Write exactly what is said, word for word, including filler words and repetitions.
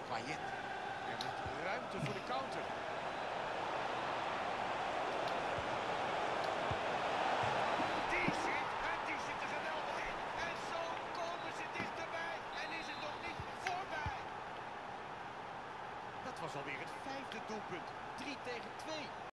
Payet. Er ligt ruimte voor de counter. Die zit, en die zit er geweldig in. En zo komen ze dichterbij. En is het nog niet voorbij. Dat was alweer het vijfde doelpunt. drie tegen twee.